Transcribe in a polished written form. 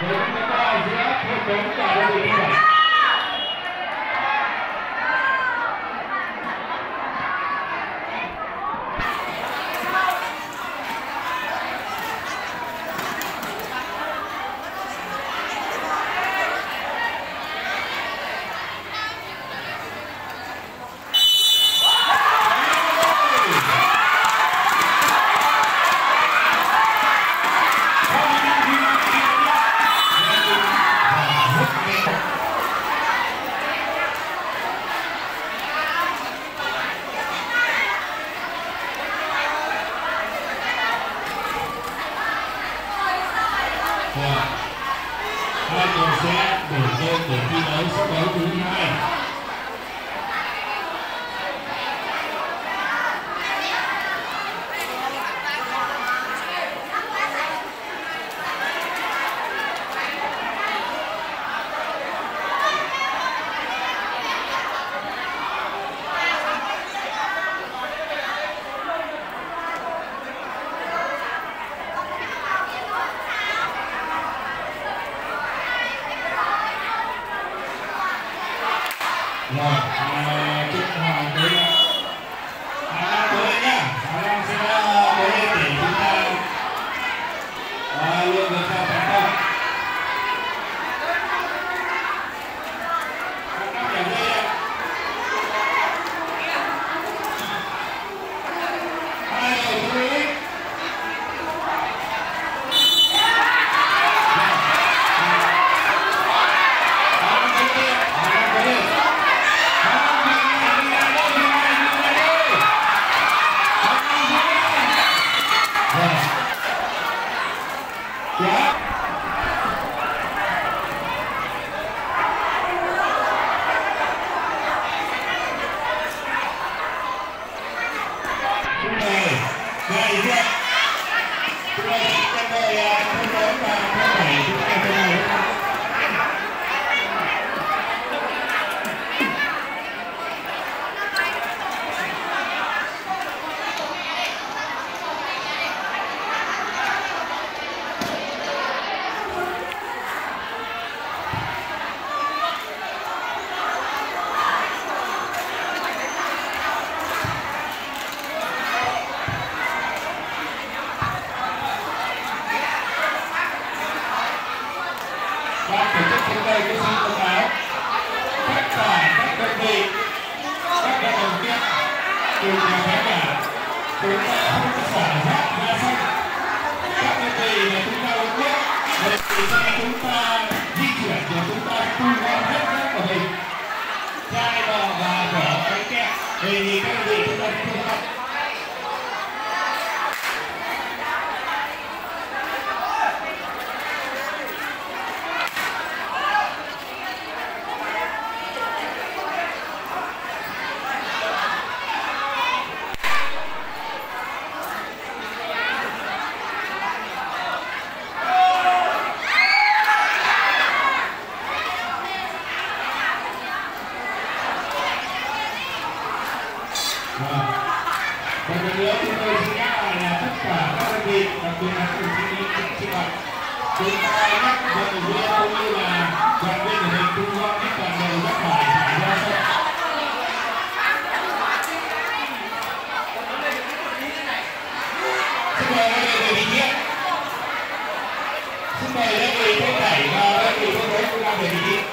Hai đội sẽ đổ lên để thi đấu sắp đấu thứ hai. Rồi, chúc Hoàng tới tới nhá. Hoàng sẽ tới để chúng ta luôn được theo thành công. Ban tổ chức trên đây có xin thông báo tất cả các đơn vị, các vận động viên cùng nhà khán giả chúng ta không xả rác ra sân. Các đơn vị mà chúng ta uống nước để chúng ta di chuyển để chúng ta thu gom hết rác của mình, chai lọ và vỏ bánh kẹo thì các đơn vị chúng ta thu gom. Và lần nữa chúng tôi xin nhắc lại là tất cả các đơn vị, đặc biệt là các đơn vị sinh hoạt, chúng ta nhắc vận động viên cũng như là đoàn viên của mình thu gom hết toàn bộ rác thải thải ra sân. Xin mời các đơn vị vị trí. Xin mời đơn vị Thanh Thải và đơn vị Thanh Thải cũng làm về vị trí.